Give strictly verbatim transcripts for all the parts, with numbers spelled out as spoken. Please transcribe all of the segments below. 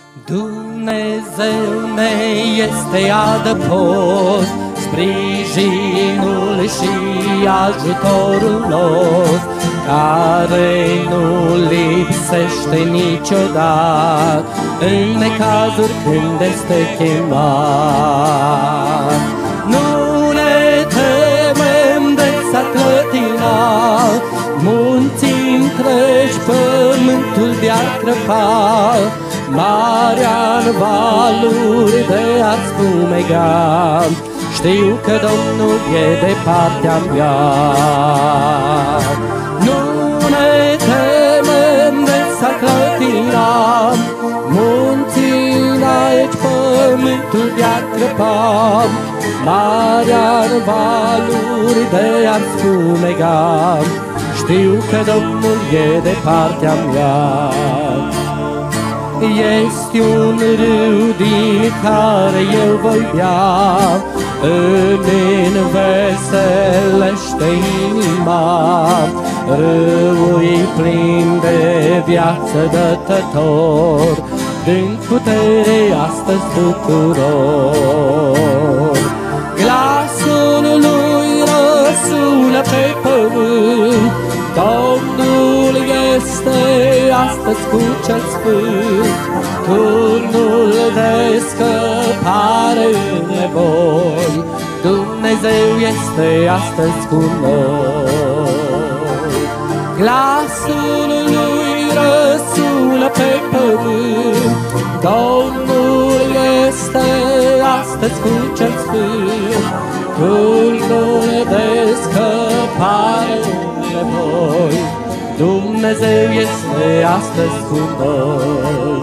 Dumnezeu ne este adăpost, sprijinul și ajutorul nostru, care nu lipsește niciodată în necazuri când este chemat. Nu ne temem de s-ar clătina munții întregi, pământul de-ar crăpa, marea-n valuri de-ar spumega. Știu că Domnul e de partea mea. Nu ne temem de s-ar clătina munții întregi, pământul de-ar crăpa, marea-n valuri de-ar spumega. Știu că Domnul e de partea mea. Este un râu din care eu voi bea, îmi înveselește inima. Râul-i plin de viață dătător, dând putere astăzi tuturor. Glasul lui răsună pe pământ, Domnul este astăzi cu cel sfânt. Turnul de scăpare în nevoi, Dumnezeu este astăzi cu noi. Glasul lui răsună pe pământ, Domnul este astăzi cu cel sfânt. Turnul de scăpare în nevoi, Dumnezeu este astăzi cu noi.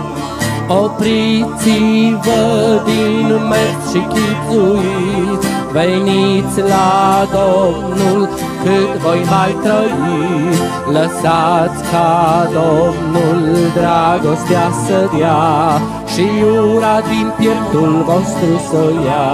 Opriți-vă din mers și chipzuiți, veniți la Domnul cât voi mai trăi. Lăsați ca Domnul dragostea să dea și ura din pieptul vostru să ia.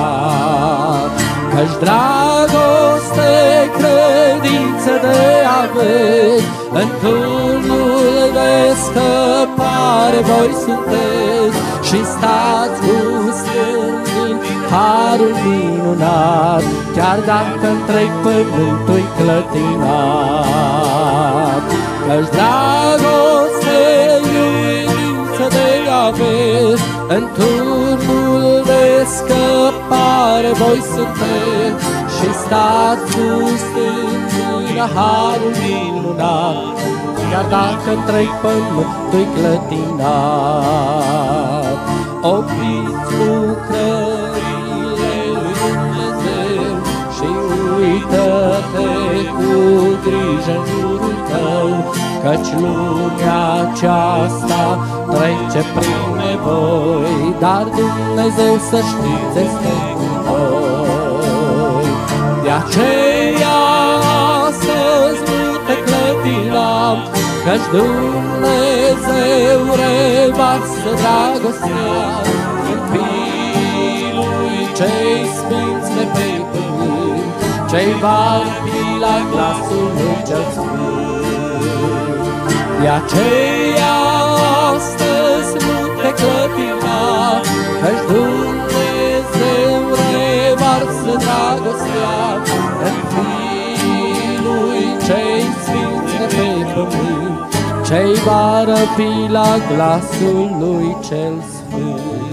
Căci dragoste, credință de aveți, în turnul de scăpare voi sunteți și stați gustând din harul minunat, chiar dacă întreg pământul-i clătinat. Căci dragoste, credință de aveți, în turnul de scăpare voi sunteți și stați gustând din harul minunat, chiar dacă întreg pământul-i clătinat. Opriți lucrările lui Dumnezeu și uită-te cu grijă în jurul tău, căci lumea aceasta trece prin nevoi, dar Dumnezeu, să știți, este cu noi. De aceea astăzi nu te clătinam, căci Dumnezeu revarsă dragostea în fiii lui cei sfinți de pe pământ, cei vari fi la glasul lui cel sfânt. De aceea astăzi nu te clătina, căci Dumnezeu revarsă dragostea în fiii lui cei sfinți de pe pământ, cei va răpi la glasul lui cel sfânt.